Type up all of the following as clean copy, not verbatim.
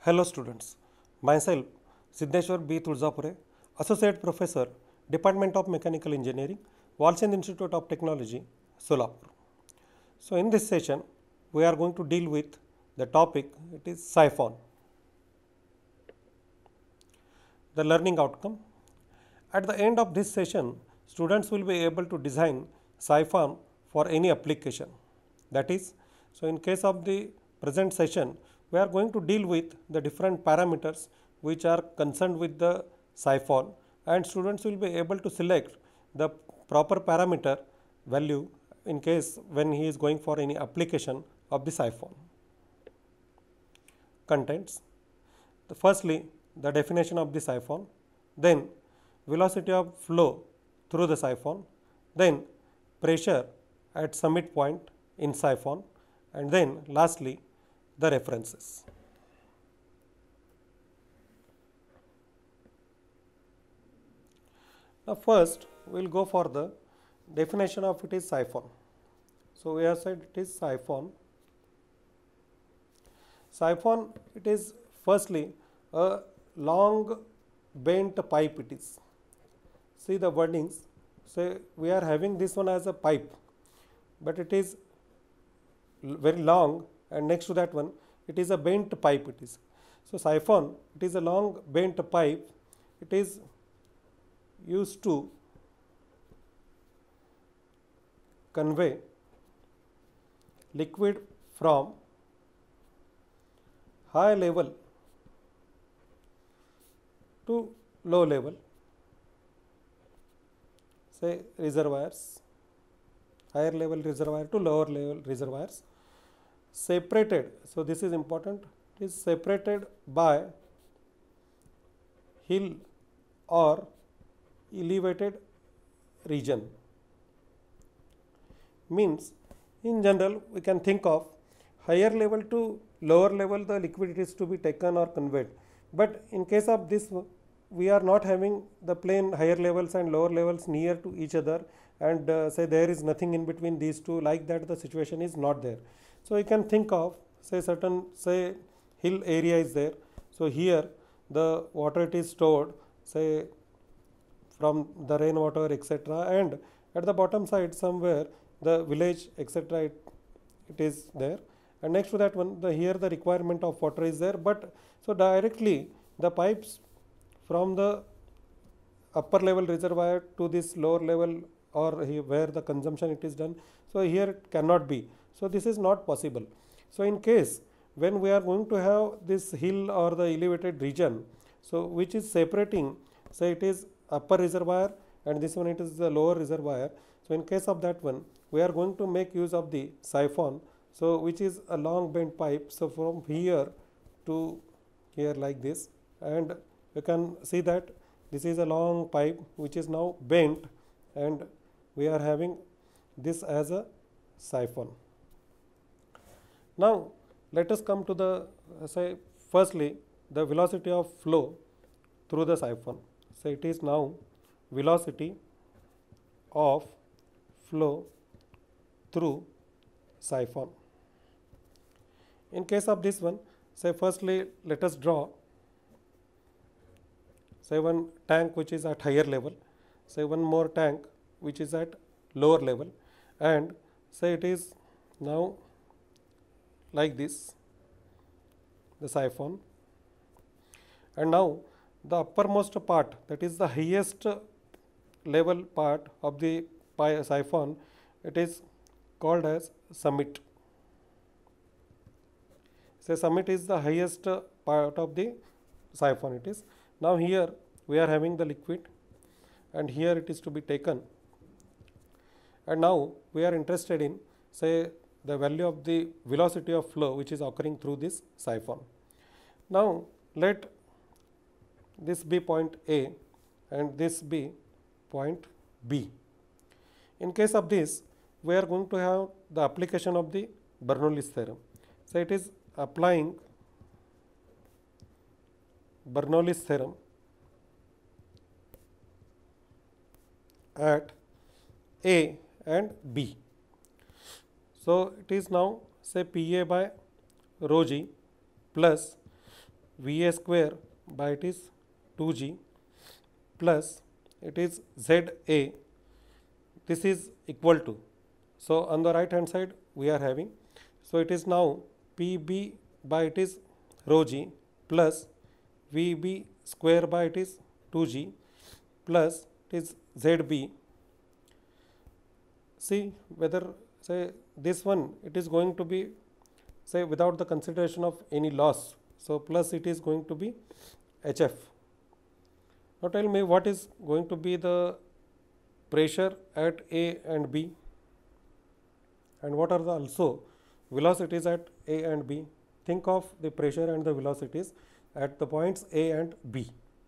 Hello students, myself Siddheshwar B. Tulzapure, Associate Professor, Department of Mechanical Engineering, Walchand Institute of Technology, Solapur. So in this session, we are going to deal with the topic, it is siphon. The learning outcome. At the end of this session, students will be able to design siphon for any application. That is, so in case of the present session, we are going to deal with the different parameters which are concerned with the siphon, and students will be able to select the proper parameter value in case when he is going for any application of the siphon. Contents. Firstly, the definition of the siphon, then velocity of flow through the siphon, then pressure at summit point in siphon, and then lastly the references. Now first we will go for the definition of it is siphon. So we have said it is siphon. Siphon, it is firstly a long bent pipe it is. See the wordings, say we are having this one as a pipe, but it is very long, and next to that one it is a bent pipe it is. So siphon, it is a long bent pipe, it is used to convey liquid from high level to low level, say reservoirs, higher level reservoir to lower level reservoirs, separated. So this is important, it is separated by hill or elevated region. Means in general we can think of higher level to lower level the liquid is to be taken or conveyed, but in case of this we are not having the plain higher levels and lower levels near to each other, and say there is nothing in between these two, like that the situation is not there. So you can think of say certain say hill area is there, so here the water it is stored say from the rainwater etc., and at the bottom side somewhere the village etc., it is there, and next to that one the here the requirement of water is there, but so directly the pipes from the upper level reservoir to this lower level or here where the consumption it is done, so here it cannot be, so this is not possible. So in case when we are going to have this hill or the elevated region, so which is separating, say it is upper reservoir and this one it is the lower reservoir, so in case of that one we are going to make use of the siphon, so which is a long bent pipe, so from here to here like this, and you can see that this is a long pipe which is now bent, and we are having this as a siphon. Now let us come to the say firstly the velocity of flow through the siphon. So it is now velocity of flow through siphon. In case of this one, say firstly let us draw say one tank which is at higher level, say one more tank which is at lower level, and say it is now like this the siphon, and now the uppermost part, that is the highest level part of the siphon, it is called as summit. Say summit is the highest part of the siphon it is. Now here we are having the liquid and here it is to be taken, and now we are interested in say the value of the velocity of flow which is occurring through this siphon. Now let this be point A and this be point B. In case of this we are going to have the application of the Bernoulli's theorem. So it is applying Bernoulli's theorem at A and B. So it is now say Pa by rho g plus Va square by it is 2g plus it is Za, this is equal to, so on the right hand side we are having, so it is now Pb by it is rho g plus Vb square by it is 2g plus it is Zb. See whether say this one it is going to be say without the consideration of any loss, so plus it is going to be Hf. Now tell me what is going to be the pressure at A and B, and what are the also velocities at A and B. Think of the pressure and the velocities at the points A and B.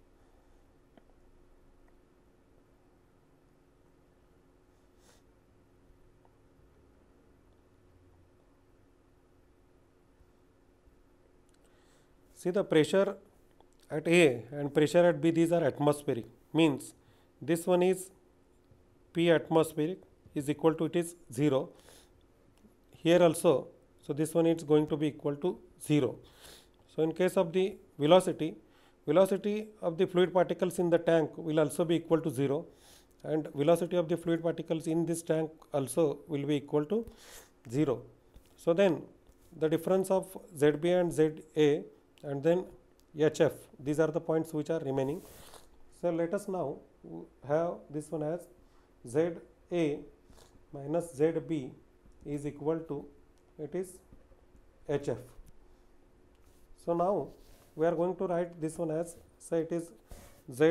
See the pressure at A and pressure at B, these are atmospheric, means this one is P atmospheric is equal to it is 0. Here also, so this one is going to be equal to 0. So in case of the velocity, velocity of the fluid particles in the tank will also be equal to 0, and velocity of the fluid particles in this tank also will be equal to 0. So then the difference of Zb and Za and then Hf, these are the points which are remaining. So let us now have this one as Za minus Zb is equal to it is Hf. So now we are going to write this one as, say it is Za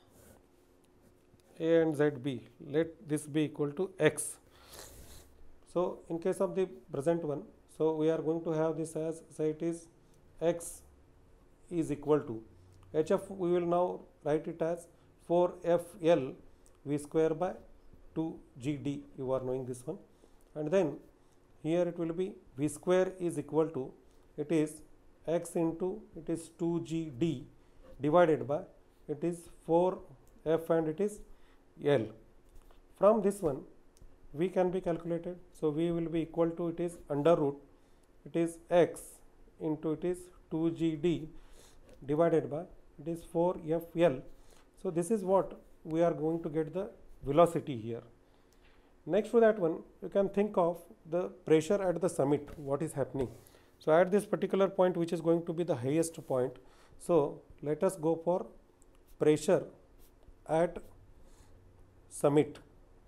and Zb, let this be equal to x. So in case of the present one, so we are going to have this as, say it is x is equal to Hf, we will now write it as 4fl v square by 2gd, you are knowing this one, and then here it will be v square is equal to it is x into it is 2gd divided by it is 4f and it is l. From this one v can be calculated, so v will be equal to it is under root it is x into it is 2gd divided by it is 4fl. So this is what we are going to get the velocity here. Next to that one, you can think of the pressure at the summit, what is happening. So at this particular point, which is going to be the highest point, so let us go for pressure at summit.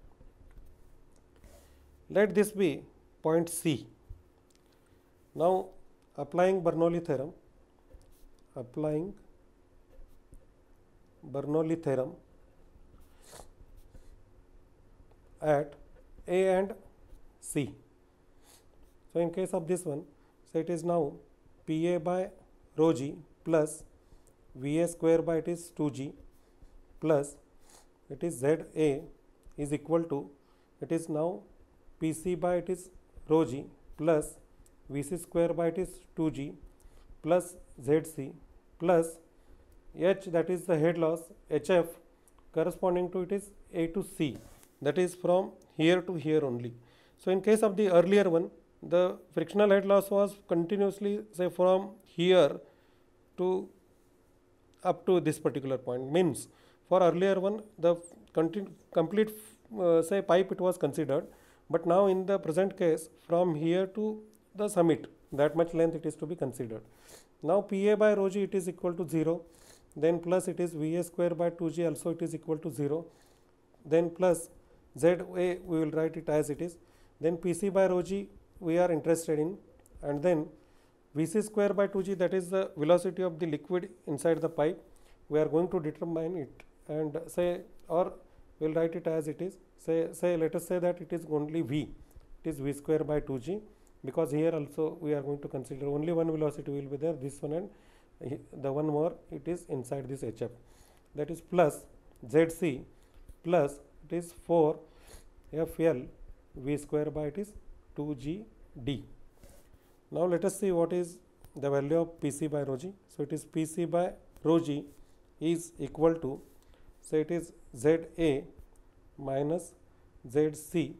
Let this be point C. Now applying Bernoulli theorem, at A and C. So in case of this one, so it is now Pa by rho g plus Va square by it is 2g plus it is Za is equal to it is now Pc by it is rho g plus Vc square by it is 2g plus Zc plus H, that is the head loss, Hf corresponding to it is A to C, that is from here to here only. So in case of the earlier one, the frictional head loss was continuously, say from here to up to this particular point, means for earlier one the complete say pipe it was considered, but now in the present case from here to the summit, that much length it is to be considered. Now Pa by rho g it is equal to 0, then plus it is Va square by 2g also it is equal to 0, then plus Za we will write it as it is, then Pc by rho g we are interested in, and then Vc square by 2g, that is the velocity of the liquid inside the pipe, we are going to determine it, and say, or we will write it as it is, say let us say that it is only V, it is V square by 2g, because here also we are going to consider only one velocity will be there, this one, and the one more it is inside this Hf, that is plus Zc plus it is 4fl V square by it is 2gd. Now let us see what is the value of Pc by rho g. So it is Pc by rho g is equal to, say it is Za minus Zc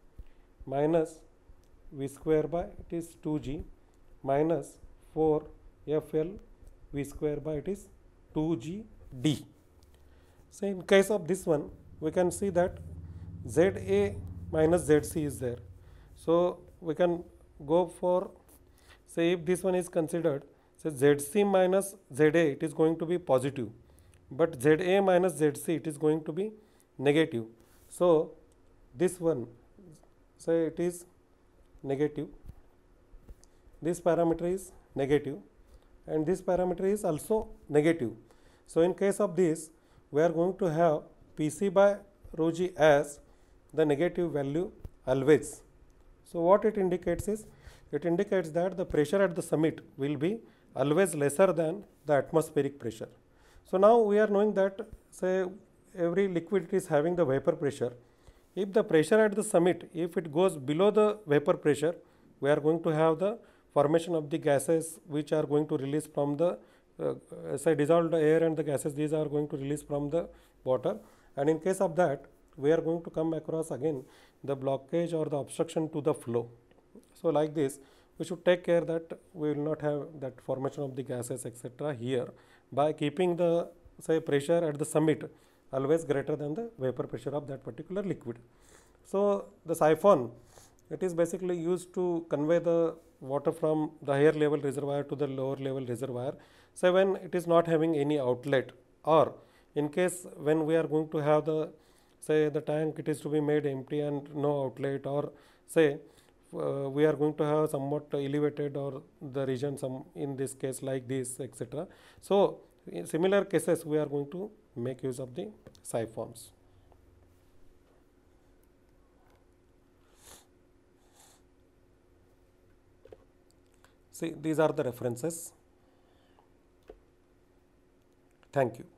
minus V square by it is 2g minus 4fl V square by it is 2G D. So in case of this one, we can see that ZA minus ZC is there. So we can go for, say if this one is considered, say ZC minus ZA, it is going to be positive, but ZA minus ZC, it is going to be negative. So this one, say it is negative, this parameter is negative, and this parameter is also negative. So in case of this, we are going to have Pc by rho g as the negative value always. So what it indicates is, it indicates that the pressure at the summit will be always lesser than the atmospheric pressure. So now we are knowing that, say every liquid is having the vapor pressure. If the pressure at the summit, if it goes below the vapor pressure, we are going to have the formation of the gases which are going to release from the say dissolved air, and the gases, these are going to release from the water. And in case of that, we are going to come across again the blockage or the obstruction to the flow. So like this, we should take care that we will not have that formation of the gases etc. here, by keeping the, say, pressure at the summit always greater than the vapor pressure of that particular liquid. So the siphon, it is basically used to convey the water from the higher level reservoir to the lower level reservoir. So when it is not having any outlet, or in case when we are going to have the, say the tank, it is to be made empty and no outlet, or say we are going to have somewhat elevated or the region, some in this case like this etc. So in similar cases, we are going to make use of the siphons. See, these are the references. Thank you.